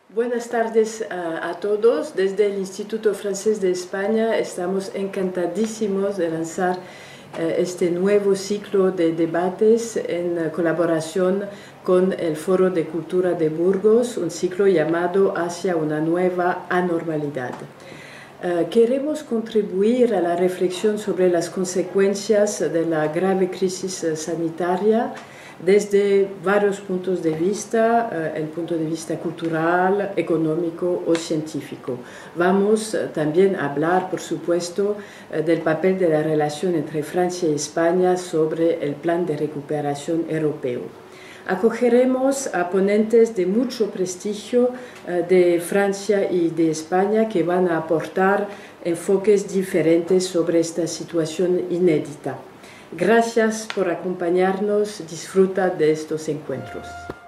Buenas tardes a todos. Desde el Instituto Francés de España estamos encantadísimos de lanzar este nuevo ciclo de debates en colaboración con el Foro de Cultura de Burgos, un ciclo llamado Hacia una nueva anormalidad. Queremos contribuir a la reflexión sobre las consecuencias de la grave crisis sanitaria desde varios puntos de vista, el punto de vista cultural, económico o científico. Vamos también a hablar, por supuesto, del papel de la relación entre Francia y España sobre el plan de recuperación europeo. Acogeremos a ponentes de mucho prestigio de Francia y de España que van a aportar enfoques diferentes sobre esta situación inédita. Gracias por acompañarnos. Disfruta de estos encuentros.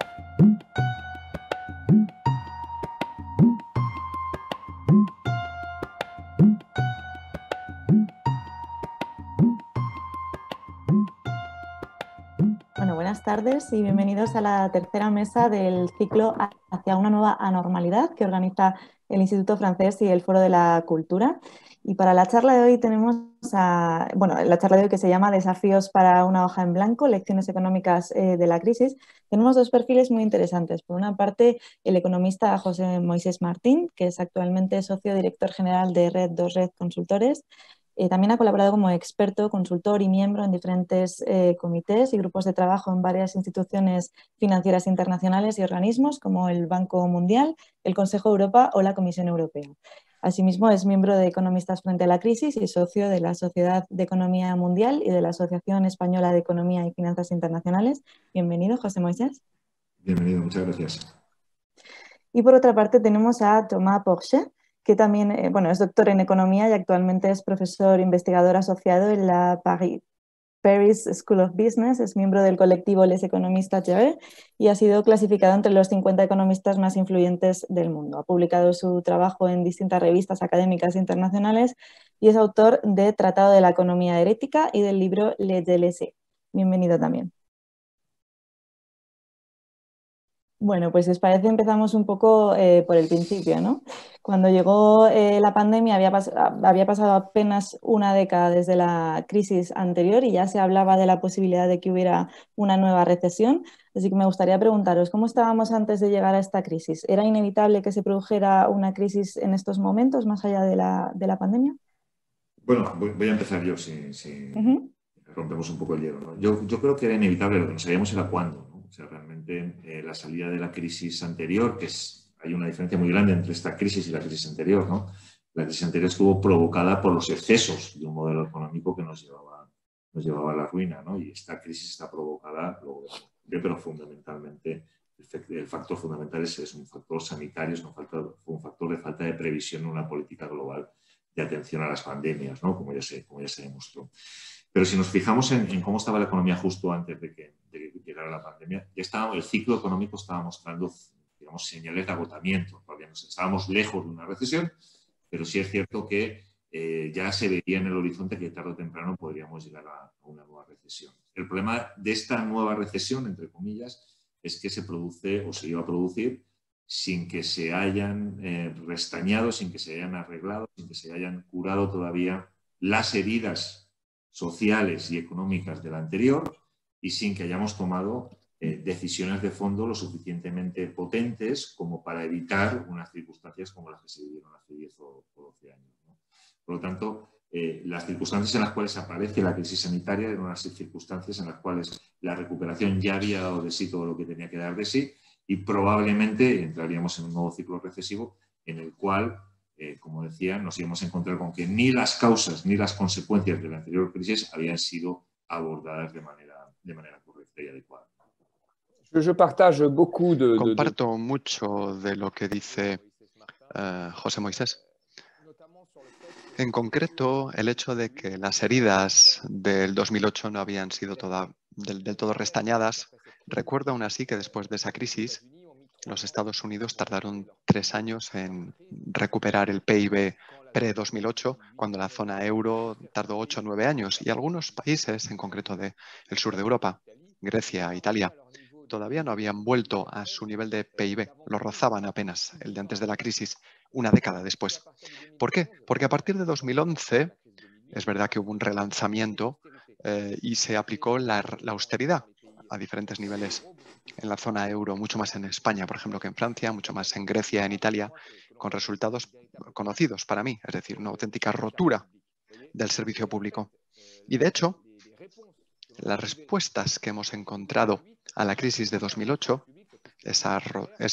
Bueno, buenas tardes y bienvenidos a la tercera mesa del ciclo Hacia una nueva anormalidad que organiza el Instituto Francés y el Foro de la Cultura. Y para la charla de hoy tenemos la charla de hoy que se llama Desafíos para una hoja en blanco, lecciones económicas de la crisis. Tenemos dos perfiles muy interesantes. Por una parte, el economista José Moisés Martín, que es actualmente socio director general de Red 2 Red Consultores. También ha colaborado como experto, consultor y miembro en diferentes comités y grupos de trabajo en varias instituciones financieras internacionales y organismos como el Banco Mundial, el Consejo de Europa o la Comisión Europea. Asimismo, es miembro de Economistas frente a la Crisis y socio de la Sociedad de Economía Mundial y de la Asociación Española de Economía y Finanzas Internacionales. Bienvenido, José Moisés. Bienvenido, muchas gracias. Y por otra parte tenemos a Thomas Porcher, que también es doctor en Economía y actualmente es profesor investigador asociado en la Paris School of Business, es miembro del colectivo Les Economistes Jeunes y ha sido clasificado entre los 50 economistas más influyentes del mundo. Ha publicado su trabajo en distintas revistas académicas internacionales y es autor de Tratado de la Economía Herética y del libro Les DLC. Bienvenido también. Bueno, pues si os parece empezamos un poco por el principio, ¿no? Cuando llegó la pandemia había pasado apenas una década desde la crisis anterior y ya se hablaba de la posibilidad de que hubiera una nueva recesión. Así que me gustaría preguntaros, ¿cómo estábamos antes de llegar a esta crisis? ¿Era inevitable que se produjera una crisis en estos momentos, más allá de la pandemia? Bueno, voy a empezar yo, si rompemos un poco el hielo, ¿no? Yo creo que era inevitable, lo que no sabíamos era cuándo, ¿no? O sea, realmente la salida de la crisis anterior, hay una diferencia muy grande entre esta crisis y la crisis anterior, ¿no? La crisis anterior estuvo provocada por los excesos de un modelo económico que nos llevaba a la ruina, ¿no? Y esta crisis está provocada, pero fundamentalmente, el factor fundamental es un factor sanitario, fue un factor de falta de previsión en una política global de atención a las pandemias, ¿no? Como ya se demostró. Pero si nos fijamos en cómo estaba la economía justo antes de que llegara la pandemia, el ciclo económico estaba mostrando, digamos, señales de agotamiento. Todavía estábamos lejos de una recesión, pero sí es cierto que ya se veía en el horizonte que tarde o temprano podríamos llegar a una nueva recesión. El problema de esta nueva recesión, entre comillas, es que se produce o se iba a producir sin que se hayan restañado, sin que se hayan arreglado, sin que se hayan curado todavía las heridas sociales y económicas de la anterior y sin que hayamos tomado decisiones de fondo lo suficientemente potentes como para evitar unas circunstancias como las que se vivieron hace 10 o 12 años, ¿no? Por lo tanto, las circunstancias en las cuales aparece la crisis sanitaria eran unas circunstancias en las cuales la recuperación ya había dado de sí todo lo que tenía que dar de sí y probablemente entraríamos en un nuevo ciclo recesivo en el cual, como decía, nos íbamos a encontrar con que ni las causas ni las consecuencias de la anterior crisis habían sido abordadas de manera correcta y adecuada. Comparto mucho de lo que dice José Moisés. En concreto, el hecho de que las heridas del 2008 no habían sido del todo restañadas. Recuerdo aún así que después de esa crisis, los Estados Unidos tardaron 3 años en recuperar el PIB pre-2008, cuando la zona euro tardó 8 o 9 años, y algunos países, en concreto del sur de Europa, Grecia, Italia, todavía no habían vuelto a su nivel de PIB, lo rozaban apenas el de antes de la crisis, una década después. ¿Por qué? Porque a partir de 2011 es verdad que hubo un relanzamiento y se aplicó la austeridad a diferentes niveles en la zona euro, mucho más en España, por ejemplo, que en Francia, mucho más en Grecia, en Italia, con resultados conocidos para mí, es decir, una auténtica rotura del servicio público. Y de hecho, las respuestas que hemos encontrado a la crisis de 2008, esa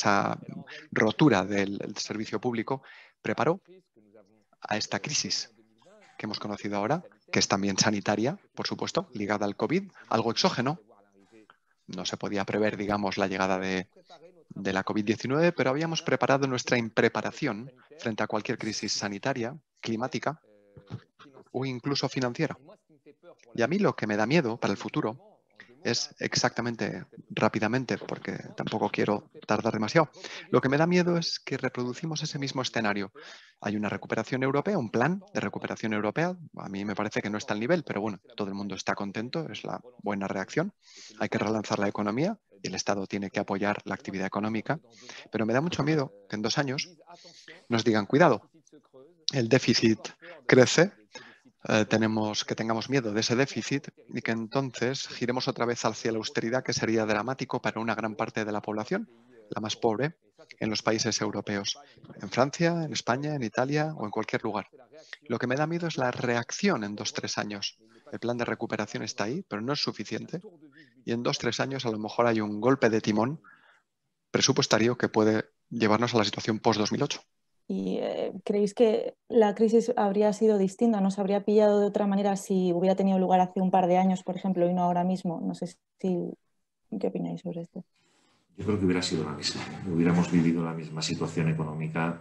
rotura del servicio público, preparó a esta crisis que hemos conocido ahora, que es también sanitaria, por supuesto, ligada al COVID, algo exógeno. No se podía prever, digamos, la llegada de la COVID-19, pero habíamos preparado nuestra impreparación frente a cualquier crisis sanitaria, climática o incluso financiera. Y a mí lo que me da miedo para el futuro es exactamente, rápidamente, porque tampoco quiero tardar demasiado, lo que me da miedo es que reproducimos ese mismo escenario. Hay una recuperación europea, un plan de recuperación europea. A mí me parece que no está al nivel, pero bueno, todo el mundo está contento, es la buena reacción. Hay que relanzar la economía y el Estado tiene que apoyar la actividad económica, pero me da mucho miedo que en 2 años nos digan, cuidado, el déficit crece, tengamos miedo de ese déficit y que entonces giremos otra vez hacia la austeridad, que sería dramático para una gran parte de la población, la más pobre, en los países europeos, en Francia, en España, en Italia o en cualquier lugar. Lo que me da miedo es la reacción en 2-3 años. El plan de recuperación está ahí, pero no es suficiente. Y en 2-3 años a lo mejor hay un golpe de timón presupuestario que puede llevarnos a la situación post-2008. ¿Y creéis que la crisis habría sido distinta? ¿Nos habría pillado de otra manera si hubiera tenido lugar hace un par de años, por ejemplo, y no ahora mismo? No sé ¿qué opináis sobre esto? Yo creo que hubiera sido la misma. Hubiéramos vivido la misma situación económica,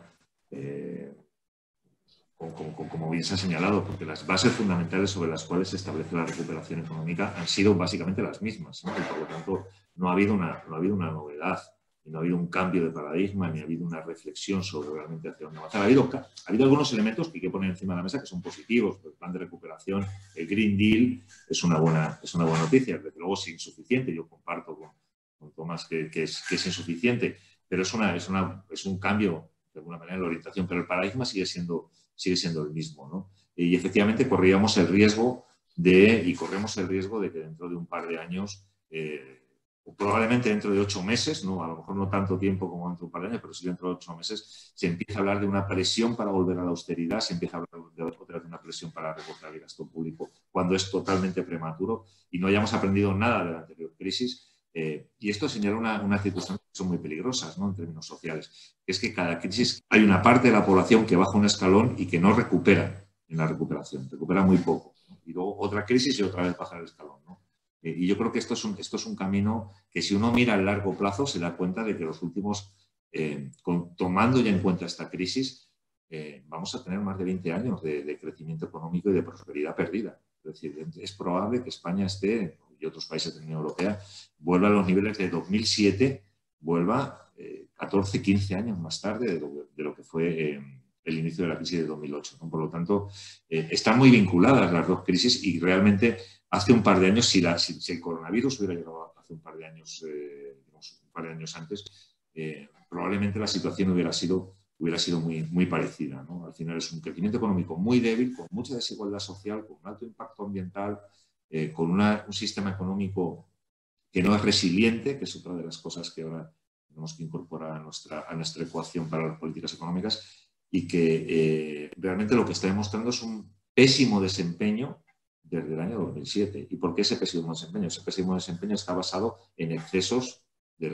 como bien se ha señalado, porque las bases fundamentales sobre las cuales se establece la recuperación económica han sido básicamente las mismas, ¿no? Y por lo tanto no ha habido una novedad. Y no ha habido un cambio de paradigma, ni ha habido una reflexión sobre realmente hacia dónde avanzar. Ha habido algunos elementos que hay que poner encima de la mesa que son positivos. El plan de recuperación, el Green Deal, es una buena noticia. Desde luego es insuficiente. Yo comparto con Tomás que es insuficiente, pero es un cambio, de alguna manera, en la orientación. Pero el paradigma sigue siendo el mismo, ¿no? Y efectivamente corremos el riesgo de que dentro de un par de años... probablemente dentro de 8 meses, ¿no? A lo mejor no tanto tiempo como dentro de un par de años, pero sí dentro de 8 meses, se empieza a hablar de una presión para volver a la austeridad, se empieza a hablar otra vez de una presión para recortar el gasto público, cuando es totalmente prematuro y no hayamos aprendido nada de la anterior crisis. Y esto señala unas circunstancias que son muy peligrosas, ¿no? En términos sociales, que es que cada crisis hay una parte de la población que baja un escalón y que no recupera en la recuperación, recupera muy poco, ¿no? Y luego otra crisis y otra vez baja el escalón, ¿no? Y yo creo que esto es un camino que, si uno mira a largo plazo, se da cuenta de que los últimos, tomando ya en cuenta esta crisis, vamos a tener más de 20 años de crecimiento económico y de prosperidad perdida. Es decir, es probable que España esté, y otros países de la Unión Europea, vuelva a los niveles de 2007, vuelva 14, 15 años más tarde de lo que fue el inicio de la crisis de 2008, ¿no? Por lo tanto, están muy vinculadas las dos crisis y realmente hace un par de años, si el coronavirus hubiera llegado hace un par de años, un par de años antes, probablemente la situación hubiera sido muy parecida, ¿no? Al final es un crecimiento económico muy débil, con mucha desigualdad social, con un alto impacto ambiental, con un sistema económico que no es resiliente, que es otra de las cosas que ahora tenemos que incorporar a nuestra ecuación para las políticas económicas, y que realmente lo que está demostrando es un pésimo desempeño desde el año 2007. ¿Y por qué ese pésimo desempeño? Ese pésimo desempeño está basado en excesos de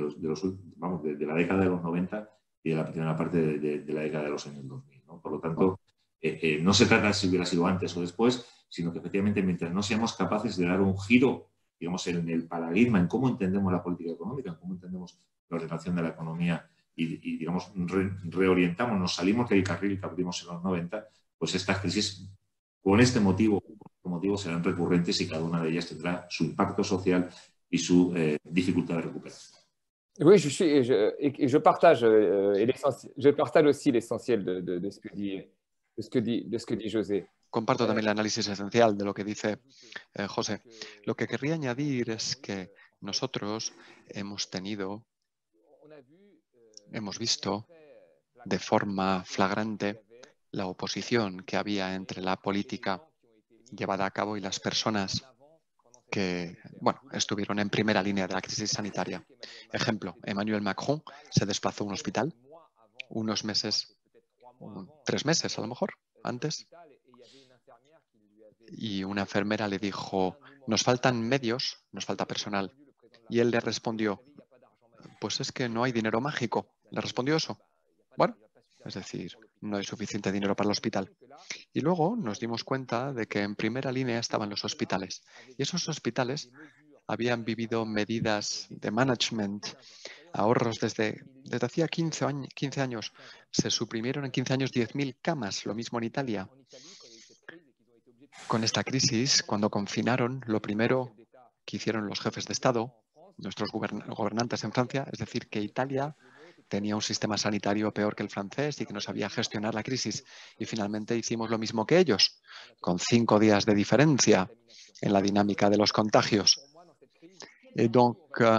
la década de los 90 y de la primera parte de la década de los años 2000, ¿no? Por lo tanto, no se trata de si hubiera sido antes o después, sino que efectivamente mientras no seamos capaces de dar un giro, digamos, en el paradigma, en cómo entendemos la política económica, en cómo entendemos la ordenación de la economía y digamos, reorientamos, nos salimos del carril que abrimos en los 90, pues estas crisis, con este motivo serán recurrentes y cada una de ellas tendrá su impacto social y su dificultad de recuperación. Oui, je partage aussi l'essentiel de ce que dit José. Comparto también el análisis esencial de lo que dice José. Lo que querría añadir es que nosotros hemos visto de forma flagrante la oposición que había entre la política llevada a cabo y las personas que, bueno, estuvieron en primera línea de la crisis sanitaria. Ejemplo, Emmanuel Macron se desplazó a un hospital unos meses, 3 meses a lo mejor, antes, y una enfermera le dijo, nos faltan medios, nos falta personal. Y él le respondió, pues es que no hay dinero mágico. ¿Le respondió eso? Bueno, es decir, no hay suficiente dinero para el hospital. Y luego nos dimos cuenta de que en primera línea estaban los hospitales. Y esos hospitales habían vivido medidas de management, ahorros desde hacía 15 años. Se suprimieron en 15 años 10.000 camas, lo mismo en Italia. Con esta crisis, cuando confinaron, lo primero que hicieron los jefes de Estado, nuestros gobernantes en Francia, es decir, que Italia tenía un sistema sanitario peor que el francés y que no sabía gestionar la crisis. Y finalmente hicimos lo mismo que ellos, con 5 días de diferencia en la dinámica de los contagios. Y donc,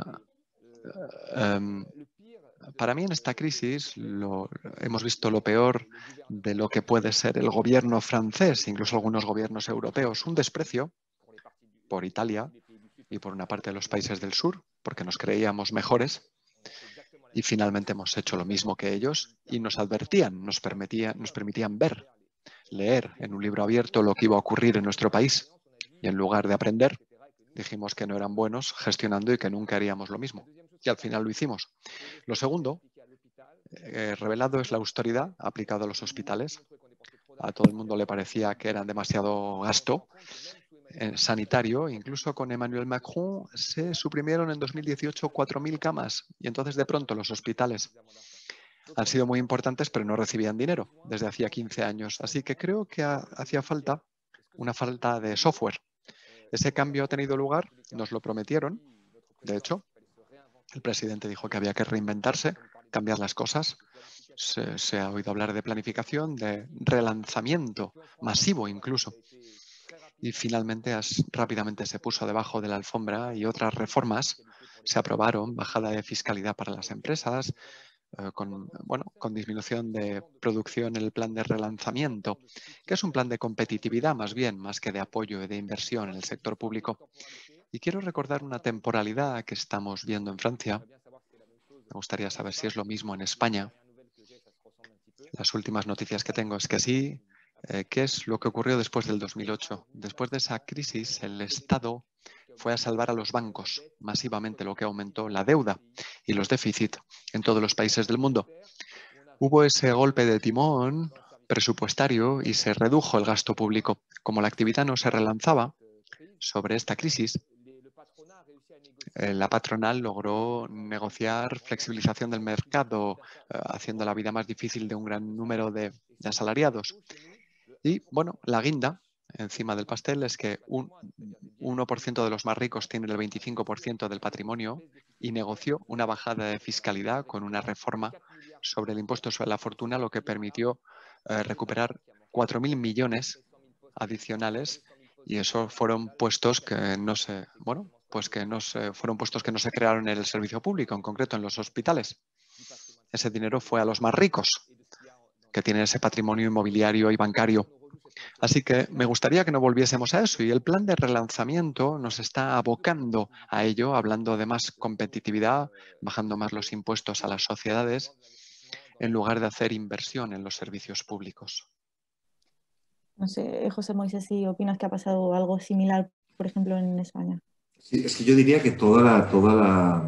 para mí en esta crisis hemos visto lo peor de lo que puede ser el gobierno francés, incluso algunos gobiernos europeos, un desprecio por Italia y por una parte de los países del sur, porque nos creíamos mejores, y finalmente hemos hecho lo mismo que ellos y nos advertían, nos permitían ver, leer en un libro abierto lo que iba a ocurrir en nuestro país. Y en lugar de aprender, dijimos que no eran buenos gestionando y que nunca haríamos lo mismo. Y al final lo hicimos. Lo segundo, revelado, es la austeridad aplicada a los hospitales. A todo el mundo le parecía que eran demasiado gasto sanitario. Incluso con Emmanuel Macron se suprimieron en 2018 4.000 camas. Y entonces de pronto los hospitales han sido muy importantes, pero no recibían dinero desde hacía 15 años. Así que creo que hacía falta una falta de software. Ese cambio ha tenido lugar, nos lo prometieron. De hecho, el presidente dijo que había que reinventarse, cambiar las cosas. Se ha oído hablar de planificación, de relanzamiento masivo incluso. Y finalmente rápidamente se puso debajo de la alfombra y otras reformas se aprobaron, bajada de fiscalidad para las empresas, con disminución de producción en el plan de relanzamiento, que es un plan de competitividad más bien, más que de apoyo y de inversión en el sector público. Y quiero recordar una temporalidad que estamos viendo en Francia. Me gustaría saber si es lo mismo en España. Las últimas noticias que tengo es que sí. ¿Qué es lo que ocurrió después del 2008? Después de esa crisis, el Estado fue a salvar a los bancos masivamente, lo que aumentó la deuda y los déficits en todos los países del mundo. Hubo ese golpe de timón presupuestario y se redujo el gasto público. Como la actividad no se relanzaba sobre esta crisis, la patronal logró negociar flexibilización del mercado, haciendo la vida más difícil de un gran número de asalariados. Y, bueno, la guinda encima del pastel es que un 1% de los más ricos tiene el 25% del patrimonio y negoció una bajada de fiscalidad con una reforma sobre el impuesto sobre la fortuna, lo que permitió recuperar 4.000 millones adicionales, y esos fueron puestos que fueron puestos que no se crearon en el servicio público, en concreto en los hospitales. Ese dinero fue a los más ricos, que tienen ese patrimonio inmobiliario y bancario. Así que me gustaría que no volviésemos a eso, y el plan de relanzamiento nos está abocando a ello, hablando de más competitividad, bajando más los impuestos a las sociedades, en lugar de hacer inversión en los servicios públicos. No sé, José Moisés, si opinas que ha pasado algo similar, por ejemplo, en España. Sí, es que yo diría que toda la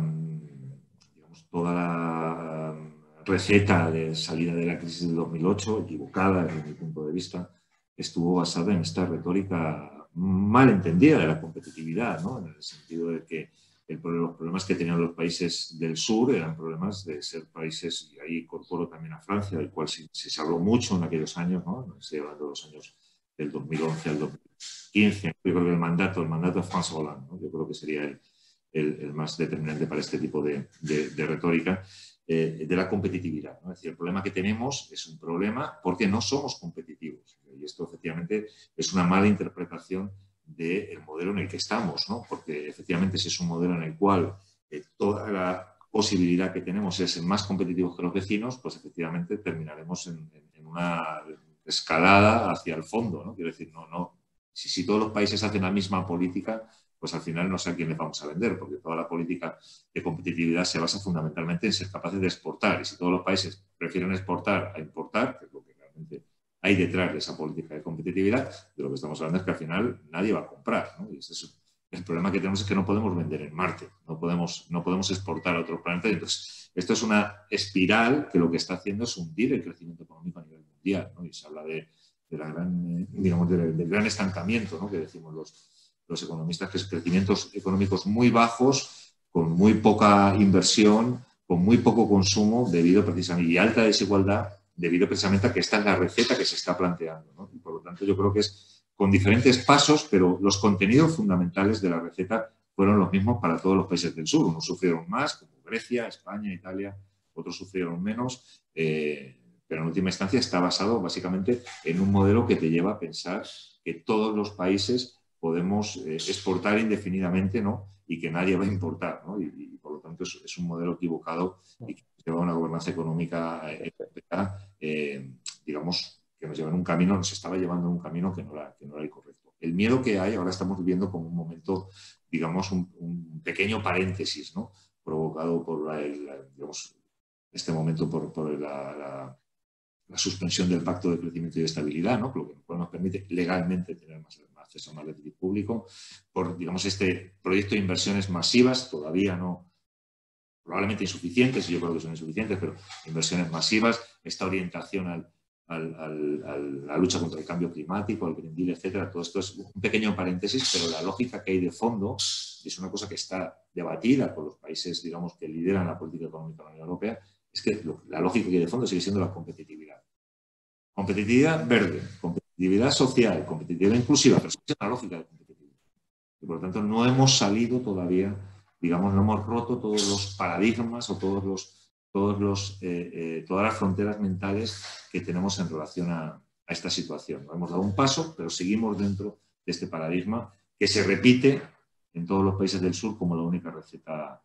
receta de salida de la crisis de 2008, equivocada desde mi punto de vista, estuvo basada en esta retórica mal entendida de la competitividad, ¿no? En el sentido de que los problemas que tenían los países del sur eran problemas de ser países, y ahí incorporo también a Francia, del cual se habló mucho en aquellos años, ¿no? Estoy hablando de los años del 2011 al 2015, yo creo que el mandato de François Hollande, ¿no? Yo creo que sería el más determinante para este tipo de retórica, de la competitividad, ¿no? Es decir, el problema que tenemos es un problema porque no somos competitivos. Y esto efectivamente es una mala interpretación del modelo en el que estamos, ¿no? Porque efectivamente si es un modelo en el cual toda la posibilidad que tenemos es ser más competitivos que los vecinos, pues efectivamente terminaremos en una escalada hacia el fondo, ¿no? Quiero decir, si todos los países hacen la misma política, pues al final no sé a quién les vamos a vender, porque toda la política de competitividad se basa fundamentalmente en ser capaces de exportar. Y si todos los países prefieren exportar a importar, que es lo que realmente hay detrás de esa política de competitividad, de lo que estamos hablando es que al final nadie va a comprar, ¿no? Y el problema que tenemos es que no podemos vender en Marte, no podemos exportar a otros planetas. Entonces, esto es una espiral que lo que está haciendo es hundir el crecimiento económico a nivel mundial, ¿no? Y se habla del gran estancamiento, ¿no? Que decimos los economistas, que es crecimientos económicos muy bajos, con muy poca inversión, con muy poco consumo, debido precisamente, y alta desigualdad, debido precisamente a que esta es la receta que se está planteando, ¿no? Y por lo tanto, yo creo que es con diferentes pasos, pero los contenidos fundamentales de la receta fueron los mismos para todos los países del sur. Unos sufrieron más, como Grecia, España, Italia, otros sufrieron menos, pero en última instancia está basado básicamente en un modelo que te lleva a pensar que todos los países podemos exportar indefinidamente, ¿no? Y que nadie va a importar, ¿no? Y por lo tanto es un modelo equivocado y que lleva a una gobernanza económica digamos, que nos lleva en un camino, nos estaba llevando en un camino que no era el correcto. El miedo que hay, ahora estamos viviendo como un momento, digamos, un pequeño paréntesis, ¿no? Provocado por este momento por la suspensión del Pacto de Crecimiento y de Estabilidad, ¿no? Lo que nos permite legalmente tener más acceso a más déficit público, por, digamos, este proyecto de inversiones masivas, todavía no, probablemente insuficientes, y yo creo que son insuficientes, pero inversiones masivas, esta orientación a la lucha contra el cambio climático, al Green Deal, etcétera. Todo esto es un pequeño paréntesis, pero la lógica que hay de fondo es una cosa que está debatida por los países, digamos, que lideran la política económica de la Unión Europea, es que la lógica que hay de fondo sigue siendo la competitividad. Competitividad verde, competitividad social, competitividad inclusiva, pero es una lógica de competitividad. Y por lo tanto no hemos salido todavía, digamos, no hemos roto todos los paradigmas o todas las fronteras mentales que tenemos en relación a esta situación. Hemos dado un paso, pero seguimos dentro de este paradigma que se repite en todos los países del sur como la única receta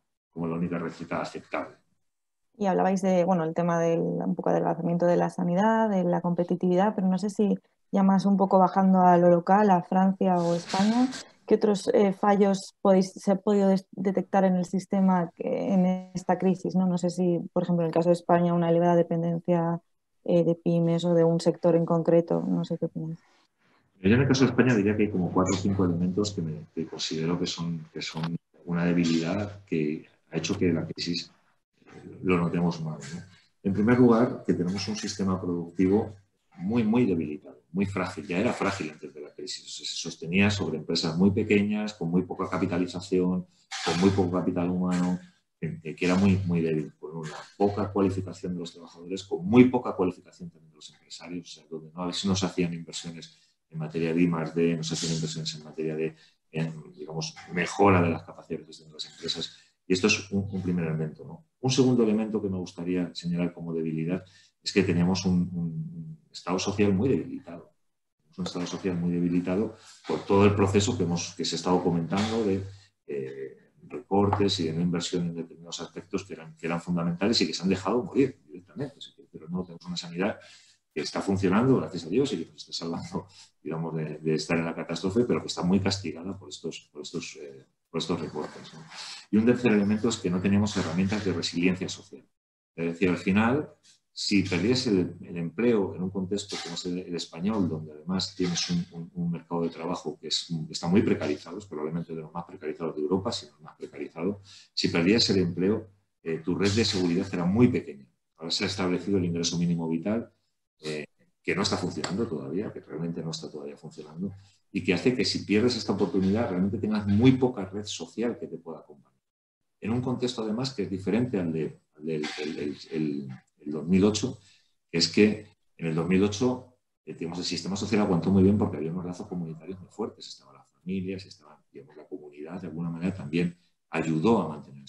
aceptable. Y hablabais de, bueno, el tema un poco del adelgazamiento de la sanidad, de la competitividad, pero no sé si ya más un poco bajando a lo local, a Francia o España, ¿qué otros fallos se ha podido detectar en el sistema en esta crisis, ¿no? No sé si, por ejemplo, en el caso de España, una elevada dependencia de pymes o de un sector en concreto, no sé qué opinas. Yo en el caso de España diría que hay como 4 o 5 elementos que considero que son una debilidad que ha hecho que la crisis lo notemos mal, ¿no? En primer lugar, que tenemos un sistema productivo muy, muy debilitado, muy frágil. Ya era frágil antes de la crisis. O sea, se sostenía sobre empresas muy pequeñas, con muy poca capitalización, con muy poco capital humano, que era muy, muy débil. Por una poca cualificación de los trabajadores, con muy poca cualificación también de los empresarios, o sea, donde no se hacían inversiones en materia de I+D, no se hacían inversiones en materia de, digamos, mejora de las capacidades de las empresas. Y esto es un primer elemento, ¿no? Un segundo elemento que me gustaría señalar como debilidad es que tenemos un Estado social muy debilitado. Un Estado social muy debilitado por todo el proceso que se ha estado comentando de recortes y de no inversión en determinados aspectos que eran fundamentales y que se han dejado morir directamente. Pero no, tenemos una sanidad que está funcionando, gracias a Dios, y que nos está salvando, digamos, de estar en la catástrofe, pero que está muy castigada por estos recortes, ¿no? Y un tercer elemento es que no tenemos herramientas de resiliencia social. Es decir, al final, si perdiese el empleo en un contexto como es el español, donde además tienes un mercado de trabajo que está muy precarizado, es probablemente de los más precarizados de Europa, si no el más precarizado, si perdías el empleo, tu red de seguridad era muy pequeña. Ahora se ha establecido el ingreso mínimo vital, que no está funcionando todavía, que realmente no está todavía funcionando, y que hace que si pierdes esta oportunidad realmente tengas muy poca red social que te pueda acompañar. En un contexto además que es diferente al del 2008, que es que en el 2008 digamos, el sistema social aguantó muy bien porque había unos lazos comunitarios muy fuertes, estaban las familias, digamos, la comunidad de alguna manera también ayudó a mantener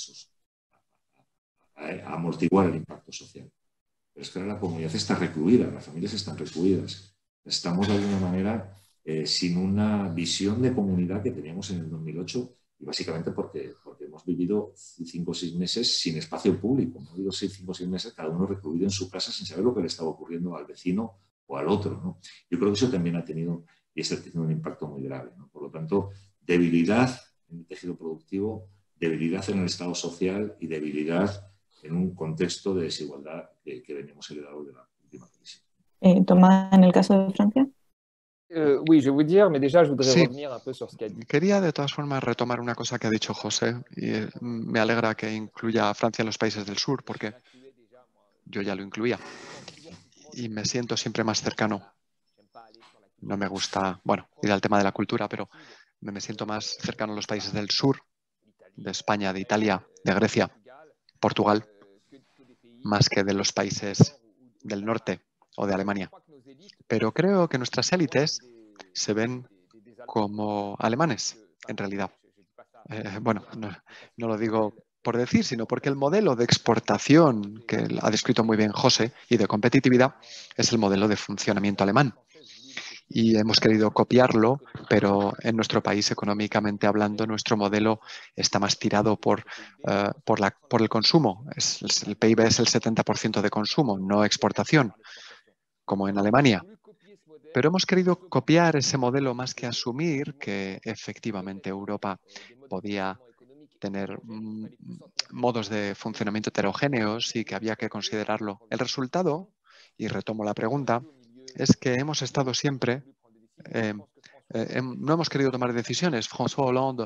a amortiguar el impacto social. Pero es que ahora la comunidad está recluida, las familias están recluidas. Estamos de alguna manera sin una visión de comunidad que teníamos en el 2008, y básicamente porque hemos vivido 5 o 6 meses sin espacio público. Hemos vivido 5 o 6 meses cada uno recluido en su casa sin saber lo que le estaba ocurriendo al vecino o al otro, ¿no? Yo creo que eso también ha tenido y está teniendo un impacto muy grave, ¿no? Por lo tanto, debilidad en el tejido productivo, debilidad en el Estado social y debilidad en un contexto de desigualdad que venimos heredando de la última crisis. Tomás, en el caso de Francia. Oui, je vais vous dire, mais déjà, je voudrais Sí. revenir un peu sur ce qu'a dit. Quería de todas formas retomar una cosa que ha dicho José y me alegra que incluya a Francia en los países del sur porque yo ya lo incluía y me siento siempre más cercano. No me gusta, bueno, ir al tema de la cultura, pero me siento más cercano a los países del sur, de España, de Italia, de Grecia, Portugal, más que de los países del norte o de Alemania. Pero creo que nuestras élites se ven como alemanes, en realidad. Bueno, no lo digo por decir, sino porque el modelo de exportación que ha descrito muy bien José y de competitividad es el modelo de funcionamiento alemán. Y hemos querido copiarlo, pero en nuestro país, económicamente hablando, nuestro modelo está más tirado por el consumo. El PIB es el 70% de consumo, no exportación, como en Alemania. Pero hemos querido copiar ese modelo más que asumir que efectivamente Europa podía tener modos de funcionamiento heterogéneos y que había que considerarlo. El resultado, y retomo la pregunta, es que hemos estado siempre, no hemos querido tomar decisiones. François Hollande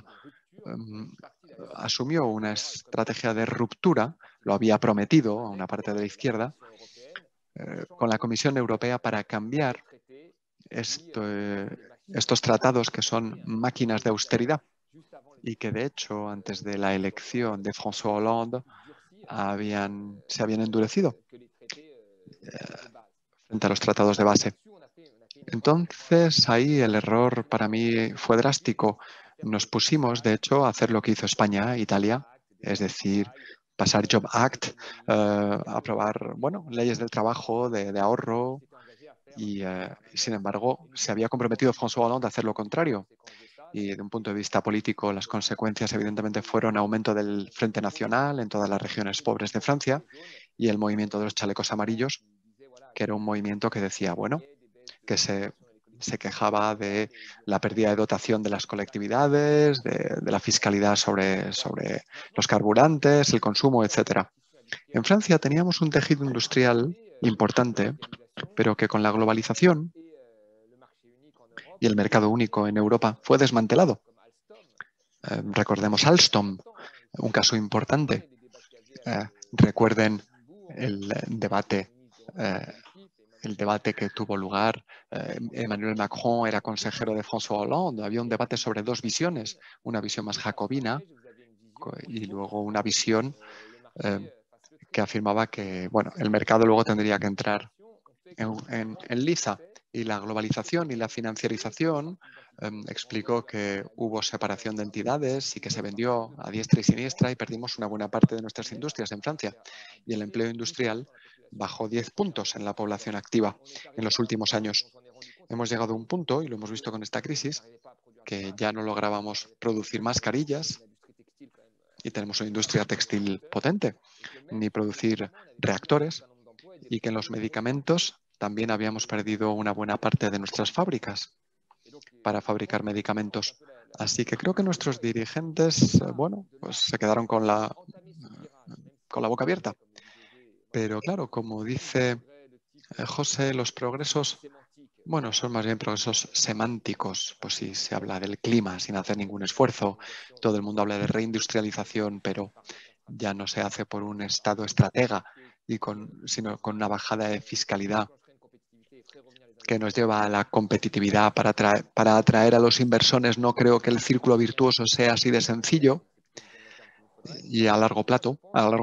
asumió una estrategia de ruptura, lo había prometido a una parte de la izquierda, con la Comisión Europea para cambiar estos tratados que son máquinas de austeridad y que de hecho antes de la elección de François Hollande se habían endurecido frente a los tratados de base. Entonces ahí el error para mí fue drástico. Nos pusimos, de hecho, a hacer lo que hizo España, Italia, es decir, pasar Job Act, aprobar leyes del trabajo, de ahorro, y sin embargo se había comprometido François Hollande a hacer lo contrario. Y de un punto de vista político, las consecuencias evidentemente fueron aumento del Frente Nacional en todas las regiones pobres de Francia y el movimiento de los chalecos amarillos, que era un movimiento que decía, que se quejaba de la pérdida de dotación de las colectividades, de la fiscalidad sobre los carburantes, el consumo, etc. En Francia teníamos un tejido industrial importante, pero que con la globalización y el mercado único en Europa fue desmantelado. Recordemos Alstom, un caso importante. Recuerden el debate que tuvo lugar. Emmanuel Macron era consejero de François Hollande. Había un debate sobre dos visiones, una visión más jacobina y luego una visión que afirmaba que el mercado luego tendría que entrar en liza. Y la globalización y la financiarización explicó que hubo separación de entidades y que se vendió a diestra y siniestra y perdimos una buena parte de nuestras industrias en Francia. Y el empleo industrial bajó 10 puntos en la población activa en los últimos años. Hemos llegado a un punto, y lo hemos visto con esta crisis, que ya no lográbamos producir mascarillas y tenemos una industria textil potente, ni producir reactores, y que en los medicamentos también habíamos perdido una buena parte de nuestras fábricas para fabricar medicamentos. Así que creo que nuestros dirigentes, pues se quedaron con la boca abierta. Pero claro, como dice José, los progresos, son más bien progresos semánticos. Pues sí, se habla del clima sin hacer ningún esfuerzo. Todo el mundo habla de reindustrialización, pero ya no se hace por un Estado estratega, sino con una bajada de fiscalidad que nos lleva a la competitividad para atraer a los inversores. No creo que el círculo virtuoso sea así de sencillo y a largo plazo.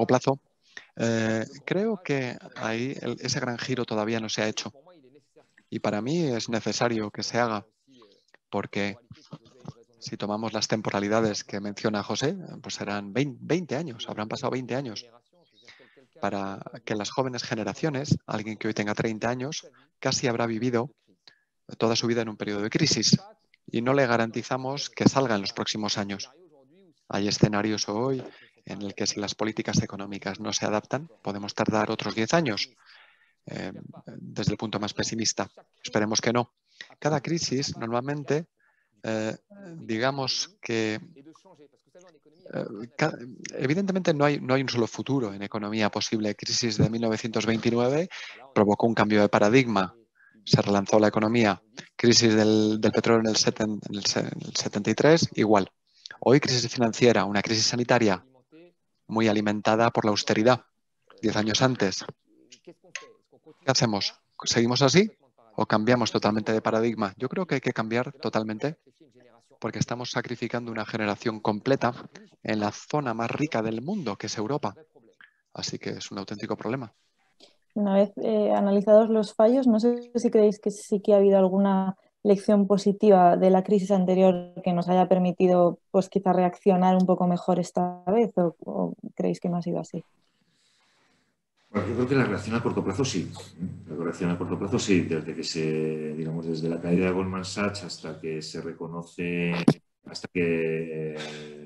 Creo que ahí ese gran giro todavía no se ha hecho. Y para mí es necesario que se haga, porque si tomamos las temporalidades que menciona José, pues serán 20 años, habrán pasado 20 años para que las jóvenes generaciones, alguien que hoy tenga 30 años, casi habrá vivido toda su vida en un periodo de crisis y no le garantizamos que salga en los próximos años. Hay escenarios hoy en el que si las políticas económicas no se adaptan, podemos tardar otros 10 años. Desde el punto más pesimista. Esperemos que no. Cada crisis normalmente, digamos que evidentemente no hay un solo futuro en economía posible. Crisis de 1929 provocó un cambio de paradigma. Se relanzó la economía. Crisis del petróleo en el 73, igual. Hoy crisis financiera, una crisis sanitaria muy alimentada por la austeridad. 10 años antes. ¿Qué hacemos? ¿Seguimos así o cambiamos totalmente de paradigma? Yo creo que hay que cambiar totalmente porque estamos sacrificando una generación completa en la zona más rica del mundo, que es Europa. Así que es un auténtico problema. Una vez analizados los fallos, no sé si creéis que sí que ha habido alguna lección positiva de la crisis anterior que nos haya permitido, pues quizá reaccionar un poco mejor esta vez, o creéis que no ha sido así. Bueno, yo creo que la reacción a corto plazo sí. La reacción a corto plazo sí, desde la caída de Goldman Sachs hasta que se reconoce, hasta que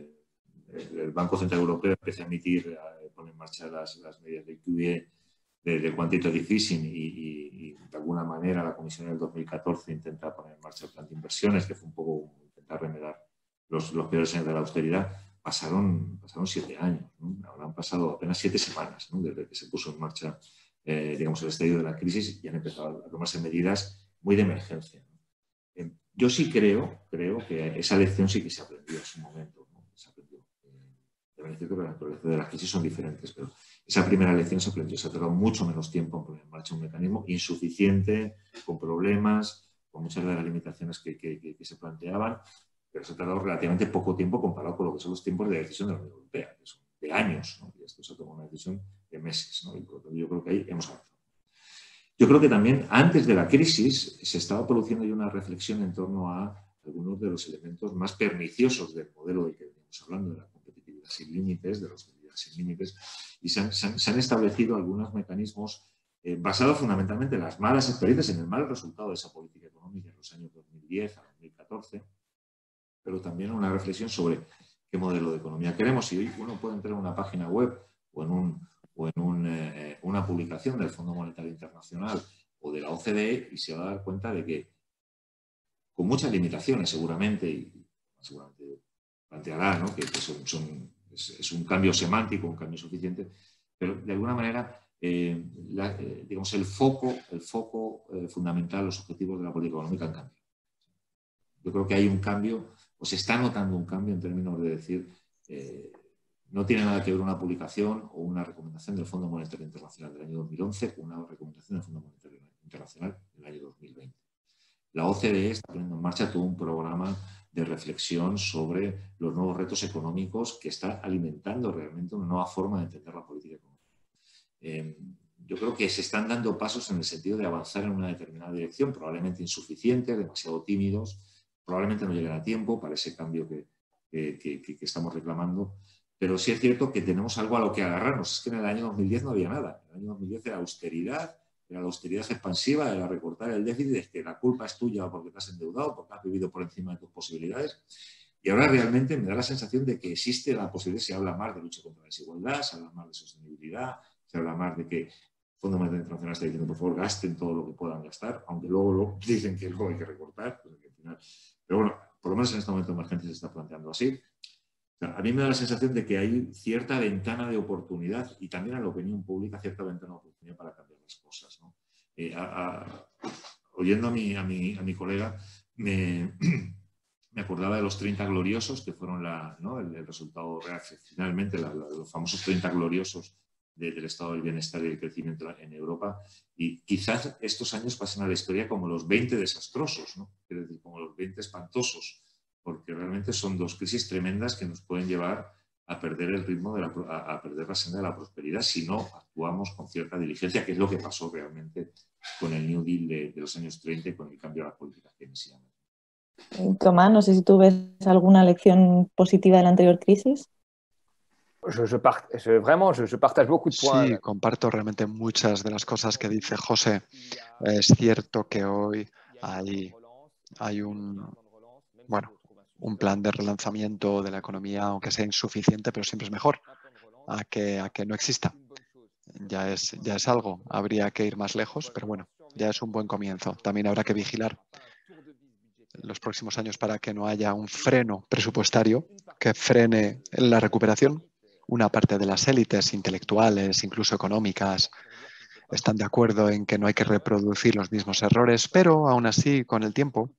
el Banco Central Europeo empieza a emitir, pone en marcha las medidas de QE, de quantitative easing y de alguna manera la Comisión en el 2014 intenta poner en marcha el plan de inversiones, que fue un poco intentar remediar los peores años de la austeridad. Pasaron 7 años, ¿no? Ahora han pasado apenas 7 semanas, ¿no? Desde que se puso en marcha, digamos, el estallido de la crisis y han empezado a tomarse medidas muy de emergencia, ¿no? Yo sí creo que esa lección sí que se aprendió en su momento, ¿no? Se aprendió. Deben decir que la naturaleza de las crisis son diferentes, pero esa primera lección se aprendió. Se ha tardado mucho menos tiempo en poner en marcha un mecanismo insuficiente, con problemas, con muchas de las limitaciones que se planteaban, pero se ha tardado relativamente poco tiempo comparado con lo que son los tiempos de decisión de la Unión Europea, que son de años, ¿no? Y esto se ha tomado una decisión de meses, ¿no? Y por lo tanto yo creo que ahí hemos avanzado. Yo creo que también antes de la crisis se estaba produciendo ya una reflexión en torno a algunos de los elementos más perniciosos del modelo del que venimos hablando, de la competitividad sin límites, de la austeridad sin límites, y se han establecido algunos mecanismos basados fundamentalmente en las malas experiencias, en el mal resultado de esa política económica en los años 2010 a 2014, pero también una reflexión sobre qué modelo de economía queremos. Y hoy uno puede entrar en una página web o en una publicación del Fondo Monetario Internacional o de la OCDE y se va a dar cuenta de que, con muchas limitaciones seguramente, y seguramente planteará, ¿no?, que es un cambio semántico, un cambio suficiente, pero de alguna manera, digamos, el foco fundamental, los objetivos de la política económica han cambiado. Yo creo que hay un cambio, o se está notando un cambio en términos de decir, no tiene nada que ver una publicación o una recomendación del Fondo Monetario Internacional del año 2011 con una recomendación del Fondo Monetario Internacional del año 2020. La OCDE está poniendo en marcha todo un programa de reflexión sobre los nuevos retos económicos que está alimentando realmente una nueva forma de entender la política económica. Yo creo que se están dando pasos en el sentido de avanzar en una determinada dirección, probablemente insuficientes, demasiado tímidos, probablemente no lleguen a tiempo para ese cambio que estamos reclamando, pero sí es cierto que tenemos algo a lo que agarrarnos. Es que en el año 2010 no había nada. En el año 2010 era austeridad, era la austeridad expansiva, era recortar el déficit, es que la culpa es tuya porque te has endeudado, porque has vivido por encima de tus posibilidades. Y ahora realmente me da la sensación de que existe la posibilidad, se habla más de lucha contra la desigualdad, se habla más de sostenibilidad, se habla más de que el Fondo Monetario Internacional está diciendo, por favor, gasten todo lo que puedan gastar, aunque luego dicen que luego hay que recortar. Pues que al final... Pero bueno, por lo menos en este momento de emergencia se está planteando así. O sea, a mí me da la sensación de que hay cierta ventana de oportunidad y también a la opinión pública cierta ventana de oportunidad para cambiar las cosas, ¿no? Oyendo a mi colega, me acordaba de los 30 gloriosos, que fueron ¿no?, el resultado real, finalmente los famosos 30 gloriosos del estado del bienestar y del crecimiento en Europa, y quizás estos años pasen a la historia como los 20 desastrosos, ¿no? Es decir, como los 20 espantosos, porque realmente son dos crisis tremendas que nos pueden llevar a perder el ritmo, a perder la senda de la prosperidad si no actuamos con cierta diligencia, que es lo que pasó realmente con el New Deal de los años 30 y con el cambio de las políticas keynesianas. Tomás, no sé si tú ves alguna lección positiva de la anterior crisis. Je partage beaucoup de points. Sí, comparto realmente muchas de las cosas que dice José. Es cierto que hoy hay un plan de relanzamiento de la economía, aunque sea insuficiente, pero siempre es mejor a que no exista. Ya es algo. Habría que ir más lejos, pero bueno, ya es un buen comienzo. También habrá que vigilar los próximos años para que no haya un freno presupuestario que frene la recuperación. Una parte de las élites intelectuales, incluso económicas, están de acuerdo en que no hay que reproducir los mismos errores, pero aún así, con el tiempo,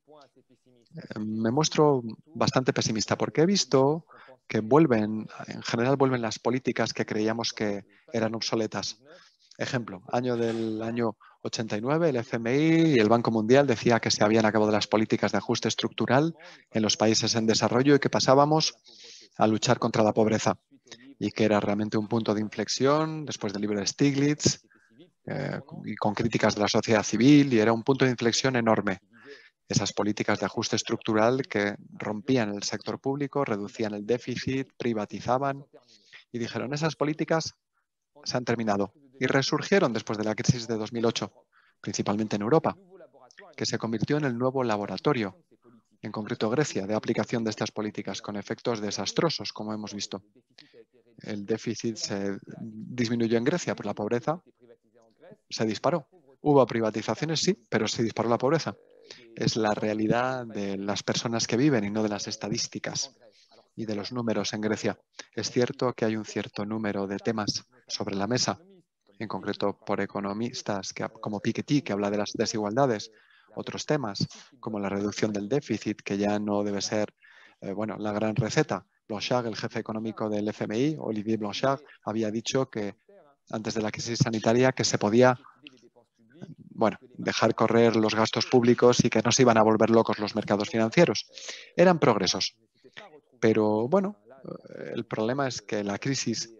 me muestro bastante pesimista porque he visto que en general vuelven las políticas que creíamos que eran obsoletas. Ejemplo, del año 89, el FMI y el Banco Mundial decía que se habían acabado las políticas de ajuste estructural en los países en desarrollo y que pasábamos a luchar contra la pobreza y que era realmente un punto de inflexión después del libro de Stiglitz y con críticas de la sociedad civil, y era un punto de inflexión enorme. Esas políticas de ajuste estructural que rompían el sector público, reducían el déficit, privatizaban, y dijeron, esas políticas se han terminado. Y resurgieron después de la crisis de 2008, principalmente en Europa, que se convirtió en el nuevo laboratorio, en concreto Grecia, de aplicación de estas políticas con efectos desastrosos, como hemos visto. El déficit se disminuyó en Grecia, pero la pobreza se disparó. Hubo privatizaciones, sí, pero se disparó la pobreza. Es la realidad de las personas que viven y no de las estadísticas y de los números en Grecia. Es cierto que hay un cierto número de temas sobre la mesa, en concreto por economistas como Piketty, que habla de las desigualdades, otros temas como la reducción del déficit, que ya no debe ser la gran receta. Blanchard, el jefe económico del FMI, Olivier Blanchard, había dicho que antes de la crisis sanitaria que se podía dejar correr los gastos públicos y que no se iban a volver locos los mercados financieros. Eran progresos. Pero el problema es que la crisis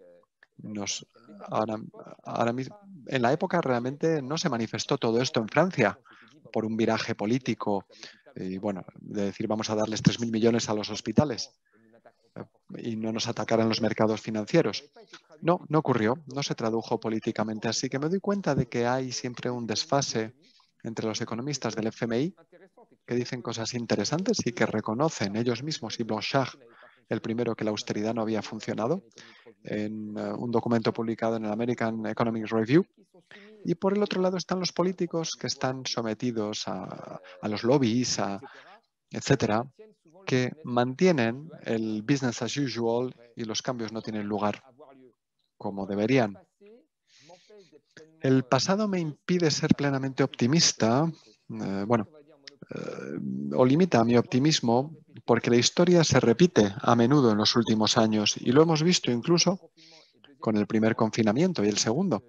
ahora mismo, en la época realmente no se manifestó todo esto en Francia por un viraje político y de decir vamos a darles 3.000 millones a los hospitales y no nos atacaran los mercados financieros. No ocurrió, no se tradujo políticamente, así que me doy cuenta de que hay siempre un desfase entre los economistas del FMI que dicen cosas interesantes y que reconocen ellos mismos, y Blanchard, el primero, que la austeridad no había funcionado, en un documento publicado en el American Economic Review. Y por el otro lado están los políticos que están sometidos a los lobbies, etcétera, que mantienen el business as usual y los cambios no tienen lugar como deberían. El pasado me impide ser plenamente optimista, o limita mi optimismo, porque la historia se repite a menudo en los últimos años y lo hemos visto incluso con el primer confinamiento y el segundo.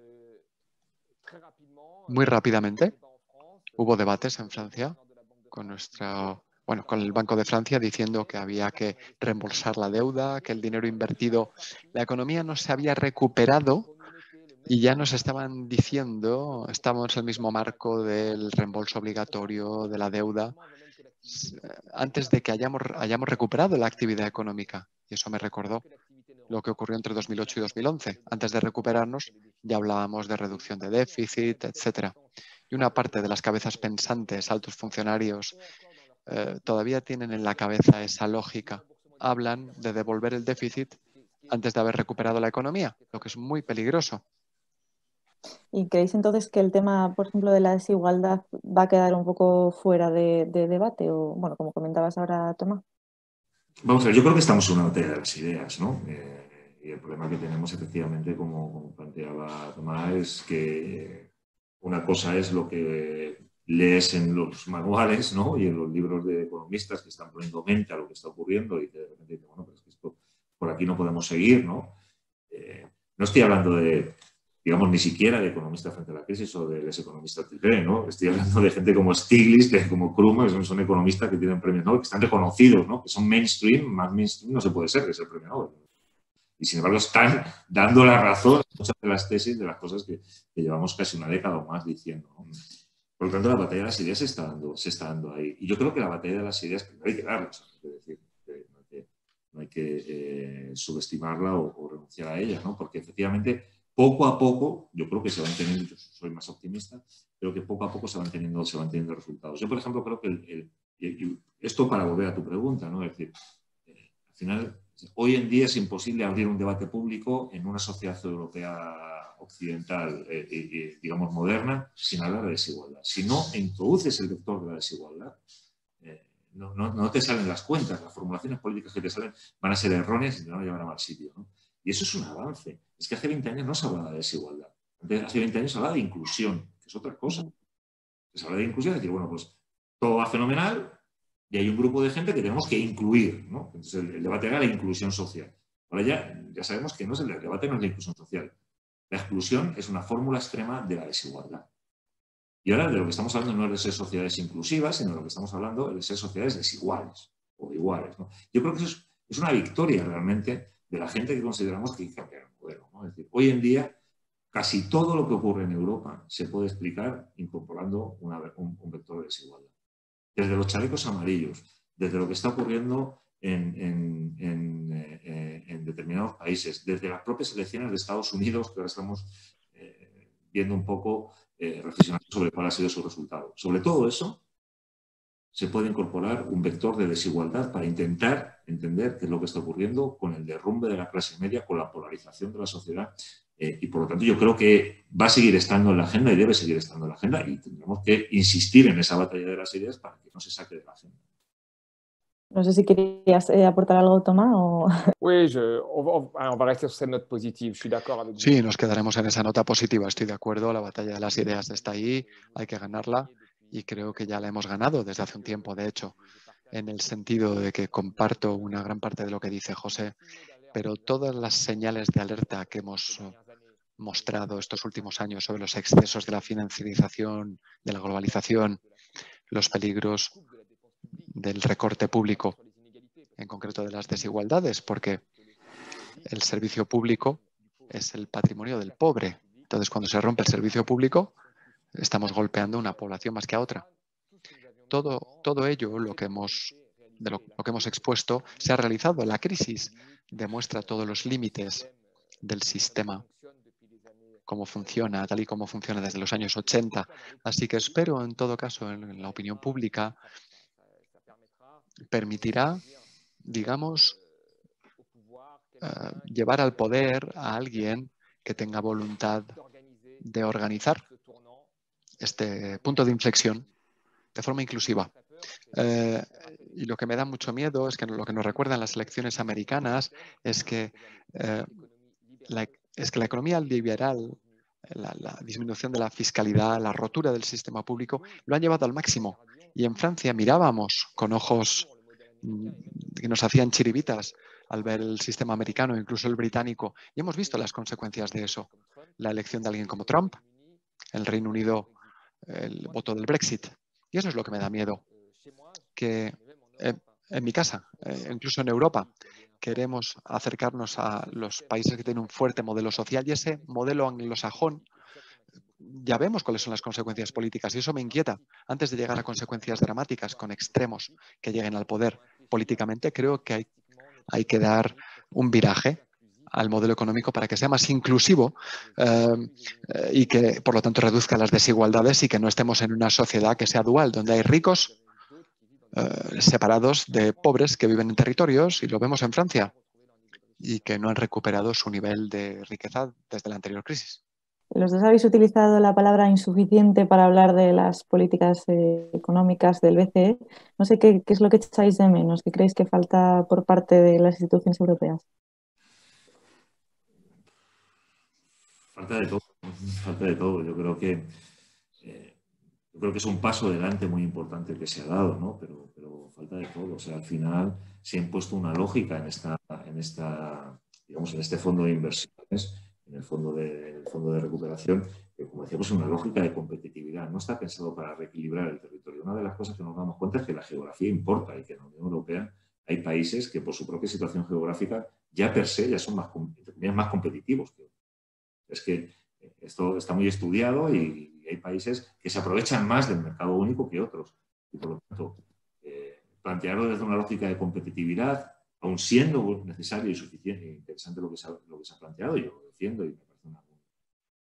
Muy rápidamente hubo debates en Francia con el Banco de Francia diciendo que había que reembolsar la deuda, que el dinero invertido, la economía no se había recuperado y ya nos estaban diciendo, estamos en el mismo marco del reembolso obligatorio de la deuda antes de que hayamos recuperado la actividad económica. Y eso me recordó lo que ocurrió entre 2008 y 2011. Antes de recuperarnos ya hablábamos de reducción de déficit, etcétera. Y una parte de las cabezas pensantes, altos funcionarios, todavía tienen en la cabeza esa lógica. Hablan de devolver el déficit antes de haber recuperado la economía, lo que es muy peligroso. ¿Y creéis entonces que el tema, por ejemplo, de la desigualdad va a quedar un poco fuera de debate? O, como comentabas ahora, Tomás. Vamos a ver, yo creo que estamos en una batalla de las ideas, ¿no? Y el problema que tenemos, efectivamente, como planteaba Tomás, es que una cosa es lo que lees en los manuales, ¿no? Y en los libros de economistas que están poniendo mente a lo que está ocurriendo y que de repente dicen, pero es que esto por aquí no podemos seguir, ¿no? No estoy hablando de, digamos, ni siquiera de economistas frente a la crisis o de los economistas triple, ¿no? Estoy hablando de gente como Stiglitz, como Krugman, que son economistas que tienen premios Nobel, que están reconocidos, ¿no? Que son mainstream, más mainstream no se puede ser que es el premio Nobel. Y sin embargo están dando la razón a muchas de las tesis de las cosas que llevamos casi una década o más diciendo, ¿no? Por lo tanto, la batalla de las ideas se está dando ahí. Y yo creo que la batalla de las ideas hay que darlas, es decir, no hay que subestimarla o renunciar a ella, ¿no? Porque efectivamente poco a poco, yo creo que se van teniendo, yo soy más optimista, pero que poco a poco se van teniendo resultados. Yo, por ejemplo, creo que esto para volver a tu pregunta, ¿no? Es decir, al final, hoy en día es imposible abrir un debate público en una sociedad europea occidental, digamos, moderna, sin hablar de desigualdad. Si no introduces el vector de la desigualdad, no te salen las cuentas, las formulaciones políticas que te salen van a ser erróneas y te van a llevar a mal sitio, ¿no? Y eso es un avance. Es que hace 20 años no se hablaba de desigualdad. Hace 20 años se hablaba de inclusión, que es otra cosa. Se habla de inclusión, es decir, bueno, pues todo va fenomenal y hay un grupo de gente que tenemos que incluir, ¿no? Entonces el debate era la inclusión social. Ahora ya sabemos que el debate no es la inclusión social. La exclusión es una fórmula extrema de la desigualdad. Y ahora de lo que estamos hablando no es de ser sociedades inclusivas, sino de lo que estamos hablando es de ser sociedades desiguales o iguales, ¿no? Yo creo que eso es una victoria realmente de la gente que consideramos que hay que cambiar el modelo, ¿no? Es decir, hoy en día casi todo lo que ocurre en Europa se puede explicar incorporando un vector de desigualdad. Desde los chalecos amarillos, desde lo que está ocurriendo en determinados países, desde las propias elecciones de Estados Unidos, que ahora estamos viendo un poco, reflexionando sobre cuál ha sido su resultado. Sobre todo eso, se puede incorporar un vector de desigualdad para intentar entender qué es lo que está ocurriendo con el derrumbe de la clase media, con la polarización de la sociedad. Y por lo tanto yo creo que va a seguir estando en la agenda y debe seguir estando en la agenda y tendremos que insistir en esa batalla de las ideas para que no se saque de la agenda. No sé si querías aportar algo, Tomás, o... Oui, on va rester sur cette note positive. Je suis d'accord avec vous. Sí, nos quedaremos en esa nota positiva. Estoy de acuerdo, la batalla de las ideas está ahí, hay que ganarla y creo que ya la hemos ganado desde hace un tiempo, de hecho, en el sentido de que comparto una gran parte de lo que dice José, pero todas las señales de alerta que hemos mostrado estos últimos años sobre los excesos de la financiarización, de la globalización, los peligros del recorte público, en concreto de las desigualdades, porque el servicio público es el patrimonio del pobre. Entonces, cuando se rompe el servicio público, estamos golpeando a una población más que a otra. Todo ello, lo que hemos expuesto, se ha realizado. La crisis demuestra todos los límites del sistema, cómo funciona, tal y como funciona desde los años 80. Así que espero, en todo caso, en la opinión pública, permitirá, digamos, llevar al poder a alguien que tenga voluntad de organizar este punto de inflexión de forma inclusiva. Y lo que me da mucho miedo es que lo que nos recuerdan las elecciones americanas es que la economía liberal, la disminución de la fiscalidad, la rotura del sistema público, lo han llevado al máximo. Y en Francia mirábamos con ojos que nos hacían chiribitas al ver el sistema americano, incluso el británico, y hemos visto las consecuencias de eso. La elección de alguien como Trump, el Reino Unido, el voto del Brexit. Y eso es lo que me da miedo, que en mi casa, incluso en Europa, queremos acercarnos a los países que tienen un fuerte modelo social y ese modelo anglosajón, ya vemos cuáles son las consecuencias políticas y eso me inquieta. Antes de llegar a consecuencias dramáticas con extremos que lleguen al poder políticamente, creo que hay que dar un viraje al modelo económico para que sea más inclusivo y que, por lo tanto, reduzca las desigualdades y que no estemos en una sociedad que sea dual, donde hay ricos separados de pobres que viven en territorios, y lo vemos en Francia, y que no han recuperado su nivel de riqueza desde la anterior crisis. Los dos habéis utilizado la palabra insuficiente para hablar de las políticas económicas del BCE. No sé qué es lo que echáis de menos, qué creéis que falta por parte de las instituciones europeas. Falta de todo. Yo creo que es un paso adelante muy importante que se ha dado, ¿no? Pero falta de todo. O sea, al final se ha impuesto una lógica en este fondo de inversiones, en el fondo de recuperación, que, como decíamos, es una lógica de competitividad. No está pensado para reequilibrar el territorio. Una de las cosas que nos damos cuenta es que la geografía importa y que en la Unión Europea hay países que, por su propia situación geográfica, ya per se ya son más competitivos que otros. Es que esto está muy estudiado y hay países que se aprovechan más del mercado único que otros. Y por lo tanto, plantearlo desde una lógica de competitividad, aun siendo necesario y suficiente e interesante lo que se ha planteado, yo lo defiendo y me parece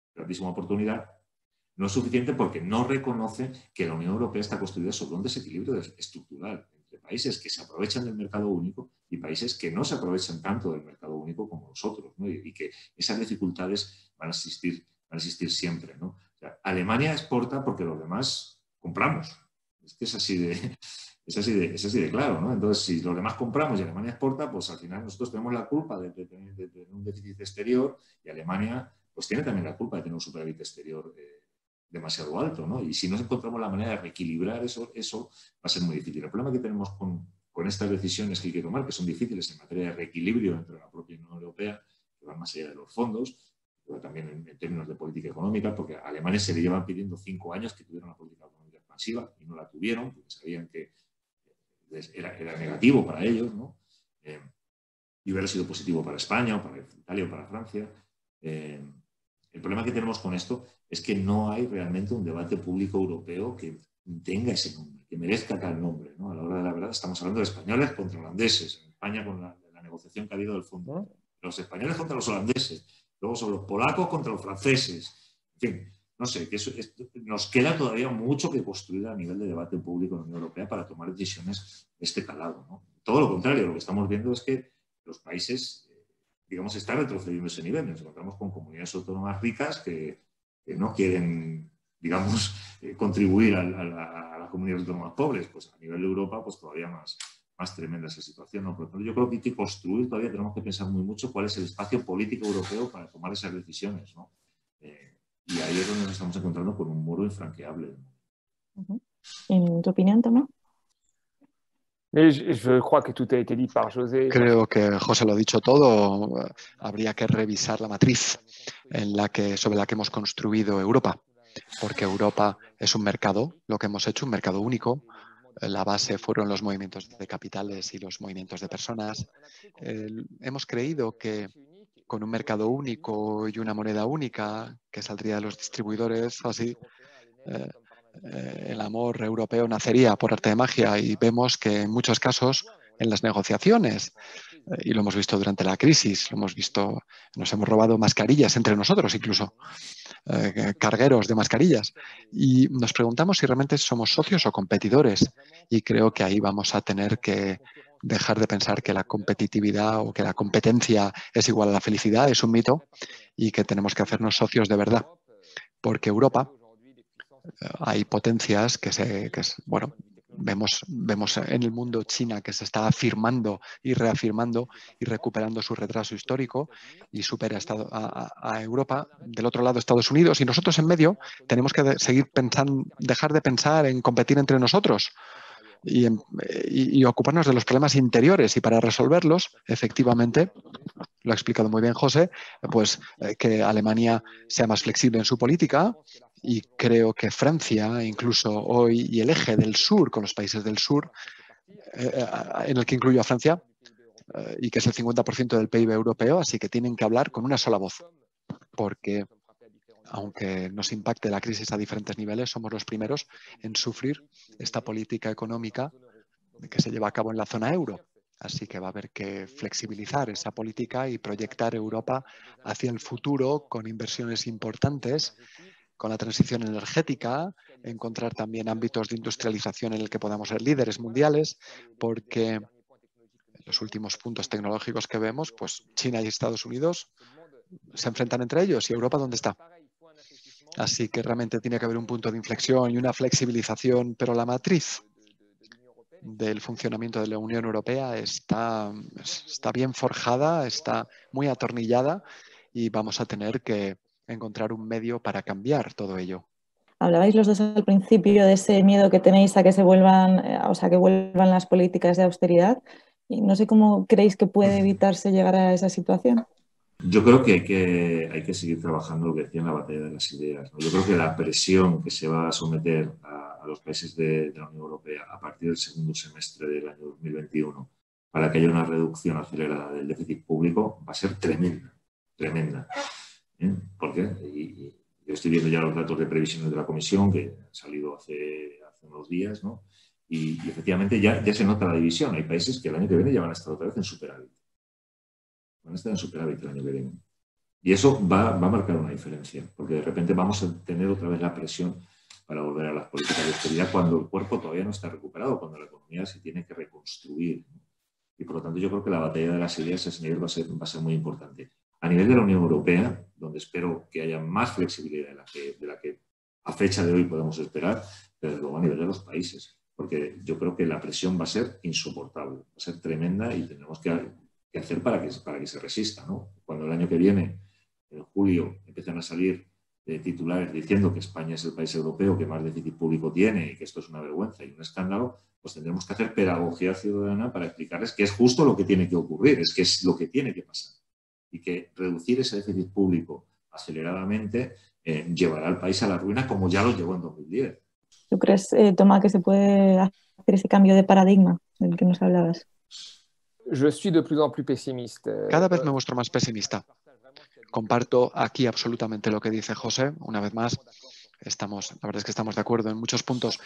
grandísima oportunidad, no es suficiente porque no reconoce que la Unión Europea está construida sobre un desequilibrio estructural entre países que se aprovechan del mercado único y países que no se aprovechan tanto del mercado único como nosotros, ¿no? Y que esas dificultades van a existir siempre, ¿no? O sea, Alemania exporta porque los demás compramos. Es que es así de claro, ¿no? Entonces, si los demás compramos y Alemania exporta, pues al final nosotros tenemos la culpa de tener un déficit exterior y Alemania pues tiene también la culpa de tener un superávit exterior demasiado alto, ¿no? Y si no encontramos la manera de reequilibrar eso va a ser muy difícil. El problema que tenemos con estas decisiones que hay que tomar, que son difíciles en materia de reequilibrio entre la propia Unión Europea, que van más allá de los fondos, pero también en términos de política económica, porque a Alemania se le llevan pidiendo 5 años que tuviera una política económica expansiva y no la tuvieron, porque sabían que era negativo para ellos, ¿no? Y hubiera sido positivo para España, o para Italia, o para Francia. El problema que tenemos con esto es que no hay realmente un debate público europeo que tenga ese nombre, que merezca tal nombre, ¿no? A la hora de la verdad estamos hablando de españoles contra holandeses, en España con la negociación que ha habido del fondo. Los españoles contra los holandeses, luego son los polacos contra los franceses. En fin, no sé, nos queda todavía mucho que construir a nivel de debate público en la Unión Europea para tomar decisiones de este calado, ¿no? Todo lo contrario, lo que estamos viendo es que los países, digamos, están retrocediendo ese nivel. Nos encontramos con comunidades autónomas ricas que no quieren, digamos, contribuir a las comunidades autónomas pobres. Pues a nivel de Europa, pues todavía más tremenda esa situación, ¿no? Por lo tanto, yo creo que hay que construir, todavía tenemos que pensar muy mucho cuál es el espacio político europeo para tomar esas decisiones, ¿no? Y ahí es donde nos estamos encontrando con un muro infranqueable. ¿En tu opinión, Tomás? Creo que José lo ha dicho todo. Habría que revisar la matriz sobre la que hemos construido Europa, porque Europa es un mercado, lo que hemos hecho, un mercado único. La base fueron los movimientos de capitales y los movimientos de personas. Hemos creído que con un mercado único y una moneda única que saldría de los distribuidores, así, el amor europeo nacería por arte de magia, y vemos que en muchos casos en las negociaciones, y lo hemos visto durante la crisis, lo hemos visto, nos hemos robado mascarillas entre nosotros incluso, cargueros de mascarillas, y nos preguntamos si realmente somos socios o competidores, y creo que ahí vamos a tener que dejar de pensar que la competitividad o que la competencia es igual a la felicidad, es un mito, y que tenemos que hacernos socios de verdad, porque Europa, hay potencias bueno, vemos en el mundo China que se está afirmando y reafirmando y recuperando su retraso histórico y supera a Europa. Del otro lado, Estados Unidos, y nosotros en medio tenemos que dejar de pensar en competir entre nosotros y ocuparnos de los problemas interiores, y para resolverlos, efectivamente, lo ha explicado muy bien José, pues que Alemania sea más flexible en su política, y creo que Francia, incluso hoy, y el eje del sur, con los países del sur, en el que incluyo a Francia, y que es el 50% del PIB europeo, así que tienen que hablar con una sola voz, porque aunque nos impacte la crisis a diferentes niveles, somos los primeros en sufrir esta política económica que se lleva a cabo en la zona euro. Así que va a haber que flexibilizar esa política y proyectar Europa hacia el futuro con inversiones importantes, con la transición energética, encontrar también ámbitos de industrialización en el que podamos ser líderes mundiales, porque los últimos puntos tecnológicos que vemos, pues China y Estados Unidos se enfrentan entre ellos, ¿y Europa dónde está? Así que realmente tiene que haber un punto de inflexión y una flexibilización, pero la matriz del funcionamiento de la Unión Europea está bien forjada, está muy atornillada, y vamos a tener que encontrar un medio para cambiar todo ello. Hablabais los dos al principio de ese miedo que tenéis a que que vuelvan las políticas de austeridad, y no sé cómo creéis que puede evitarse llegar a esa situación. Yo creo que hay que seguir trabajando lo que decía en la batalla de las ideas, ¿no? Yo creo que la presión que se va a someter a los países de la Unión Europea a partir del segundo semestre del año 2021 para que haya una reducción acelerada del déficit público va a ser tremenda, tremenda. ¿Por qué? Y yo estoy viendo ya los datos de previsiones de la Comisión que han salido hace unos días, ¿no? Y efectivamente ya se nota la división. Hay países que el año que viene ya van a estar otra vez en superávit. Van a estar en superávit el año que viene. Y eso va a marcar una diferencia, porque de repente vamos a tener otra vez la presión para volver a las políticas de austeridad cuando el cuerpo todavía no está recuperado, cuando la economía se tiene que reconstruir. Y por lo tanto yo creo que la batalla de las ideas a ese nivel va a ser muy importante. A nivel de la Unión Europea, donde espero que haya más flexibilidad de la que a fecha de hoy podemos esperar, pero luego a nivel de los países, porque yo creo que la presión va a ser insoportable, va a ser tremenda y tenemos que hacer para que se resista, ¿no? Cuando el año que viene, en julio, empiezan a salir titulares diciendo que España es el país europeo que más déficit público tiene y que esto es una vergüenza y un escándalo, pues tendremos que hacer pedagogía ciudadana para explicarles que es justo lo que tiene que ocurrir, es que es lo que tiene que pasar y que reducir ese déficit público aceleradamente llevará al país a la ruina como ya lo llevó en 2010. ¿Tú crees, Tomás, que se puede hacer ese cambio de paradigma del que nos hablabas? Je suis de plus en plus pessimiste. Cada vez me muestro más pesimista. Comparto aquí absolutamente lo que dice José. Una vez más, la verdad es que estamos de acuerdo en muchos puntos.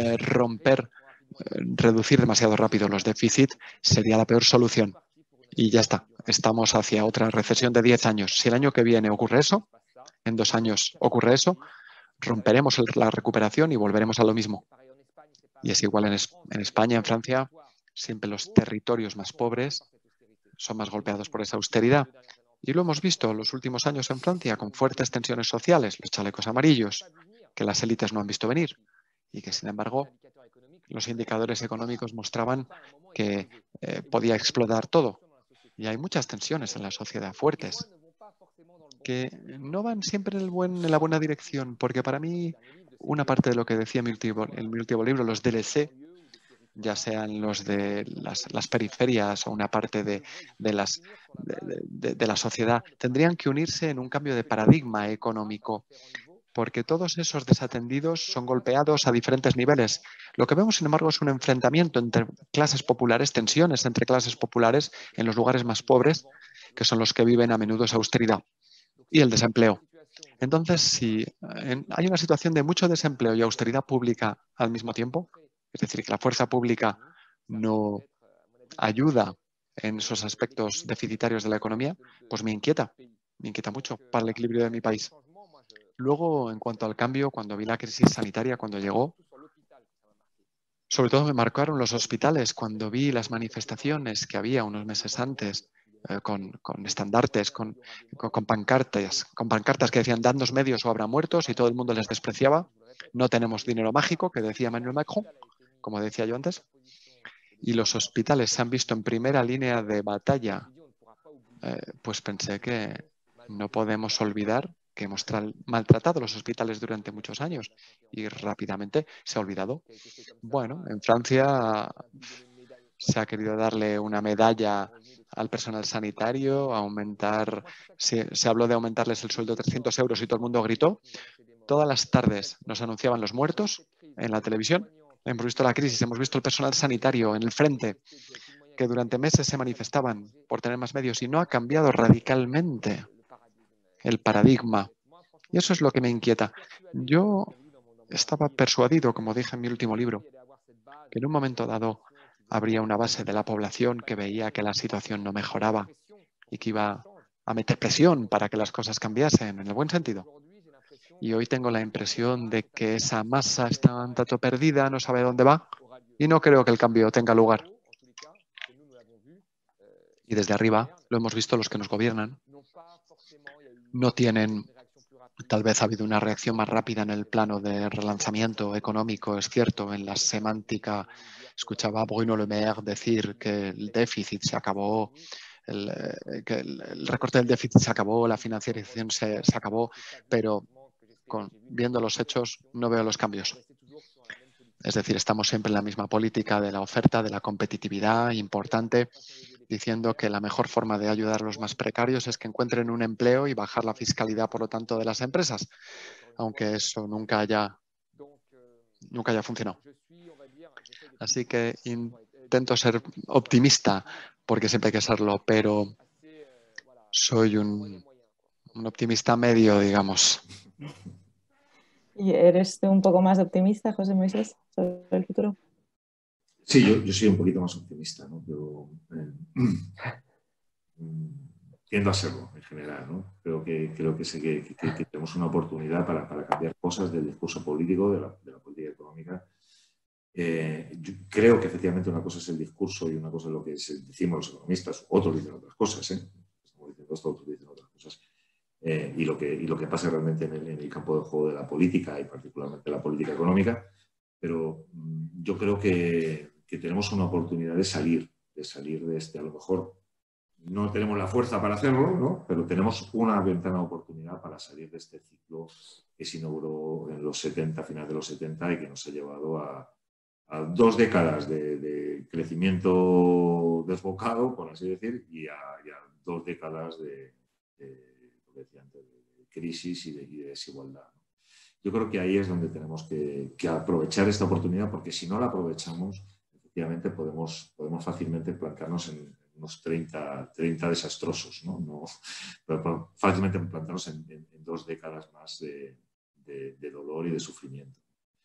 Reducir demasiado rápido los déficits sería la peor solución. Y ya está. Estamos hacia otra recesión de 10 años. Si el año que viene ocurre eso, en 2 años ocurre eso, romperemos la recuperación y volveremos a lo mismo. Y es igual en España, en Francia, siempre los territorios más pobres son más golpeados por esa austeridad. Y lo hemos visto en los últimos años en Francia con fuertes tensiones sociales, los chalecos amarillos, que las élites no han visto venir y que, sin embargo, los indicadores económicos mostraban que podía explotar todo. Y hay muchas tensiones en la sociedad fuertes que no van siempre en la buena dirección, porque para mí una parte de lo que decía en mi último libro, los DLC, ya sean los de las periferias o una parte de la sociedad, tendrían que unirse en un cambio de paradigma económico, porque todos esos desatendidos son golpeados a diferentes niveles. Lo que vemos, sin embargo, es un enfrentamiento entre clases populares, tensiones entre clases populares en los lugares más pobres, que son los que viven a menudo esa austeridad, y el desempleo. Entonces, si hay una situación de mucho desempleo y austeridad pública al mismo tiempo, es decir, que la fuerza pública no ayuda en esos aspectos deficitarios de la economía, pues me inquieta mucho para el equilibrio de mi país. Luego, en cuanto al cambio, cuando vi la crisis sanitaria, cuando llegó, sobre todo me marcaron los hospitales, cuando vi las manifestaciones que había unos meses antes con estandartes, con pancartas que decían dadnos medios o habrá muertos y todo el mundo les despreciaba. No tenemos dinero mágico, que decía Emmanuel Macron, como decía yo antes. Y los hospitales se han visto en primera línea de batalla, pues pensé que no podemos olvidar que hemos maltratado los hospitales durante muchos años y rápidamente se ha olvidado. Bueno, en Francia se ha querido darle una medalla al personal sanitario, se habló de aumentarles el sueldo 300 euros y todo el mundo gritó. Todas las tardes nos anunciaban los muertos en la televisión. Hemos visto la crisis, hemos visto el personal sanitario en el frente, que durante meses se manifestaban por tener más medios y no ha cambiado radicalmente el paradigma. Y eso es lo que me inquieta. Yo estaba persuadido, como dije en mi último libro, que en un momento dado habría una base de la población que veía que la situación no mejoraba y que iba a meter presión para que las cosas cambiasen, en el buen sentido. Y hoy tengo la impresión de que esa masa está un tanto perdida, no sabe dónde va y no creo que el cambio tenga lugar. Y desde arriba, lo hemos visto los que nos gobiernan, no tienen, tal vez ha habido una reacción más rápida en el plano de relanzamiento económico, es cierto, en la semántica. Escuchaba a Bruno Le Maire decir que el déficit se acabó, que el recorte del déficit se acabó, la financiarización se acabó, pero viendo los hechos no veo los cambios. Es decir, estamos siempre en la misma política de la oferta, de la competitividad importante, diciendo que la mejor forma de ayudar a los más precarios es que encuentren un empleo y bajar la fiscalidad, por lo tanto, de las empresas, aunque eso nunca haya funcionado. Así que intento ser optimista, porque siempre hay que serlo, pero soy un optimista medio, digamos. ¿Y eres un poco más optimista, José Moisés, sobre el futuro? Sí, yo soy un poquito más optimista, ¿no? Pero, tiendo a serlo en general, ¿no? Creo que tenemos una oportunidad para cambiar cosas del discurso político, de la política económica. Yo creo que efectivamente una cosa es el discurso y una cosa es lo que decimos los economistas, otros dicen otras cosas, estamos diciendo esto, otros dicen otras cosas. Y lo que pasa realmente en el campo de juego de la política y particularmente la política económica, pero yo creo que tenemos una oportunidad de salir de este, a lo mejor no tenemos la fuerza para hacerlo, ¿no? Pero tenemos una ventana de oportunidad para salir de este ciclo que se inauguró en los 70, finales de los 70 y que nos ha llevado a 2 décadas de crecimiento desbocado, por así decir, y a 2 décadas de crisis y de desigualdad. Yo creo que ahí es donde tenemos que aprovechar esta oportunidad, porque si no la aprovechamos, efectivamente podemos fácilmente plantarnos en unos 30 desastrosos, ¿no? Pero fácilmente plantarnos en 2 décadas más de dolor y de sufrimiento.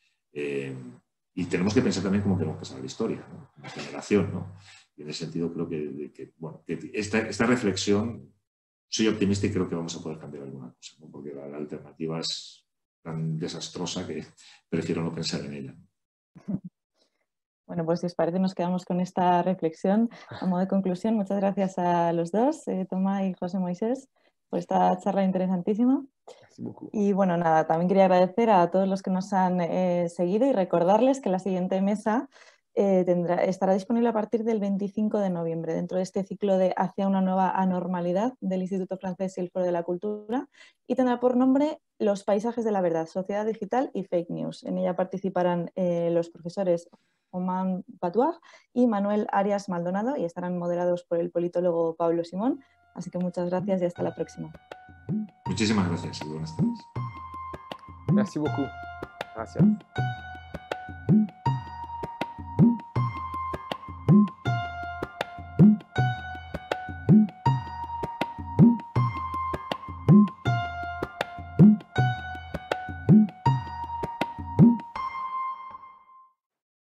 Y tenemos que pensar también cómo queremos pasar la historia, ¿no? Como generación, ¿no? Y en ese sentido creo que esta reflexión, soy optimista y creo que vamos a poder cambiar alguna cosa, ¿no? Porque la alternativa es tan desastrosa que prefiero no pensar en ella. Bueno, pues si os parece nos quedamos con esta reflexión. A modo de conclusión, muchas gracias a los dos, Tomás y José Moisés, por esta charla interesantísima. Y bueno, nada, también quería agradecer a todos los que nos han seguido y recordarles que la siguiente mesa estará disponible a partir del 25 de noviembre, dentro de este ciclo de Hacia una nueva anormalidad del Instituto Francés y el Foro de la Cultura, y tendrá por nombre Los paisajes de la verdad, sociedad digital y fake news. En ella participarán los profesores Oman Patuaj y Manuel Arias Maldonado y estarán moderados por el politólogo Pablo Simón. Así que muchas gracias y hasta la próxima. Muchísimas gracias y buenas tardes. Merci beaucoup. Gracias.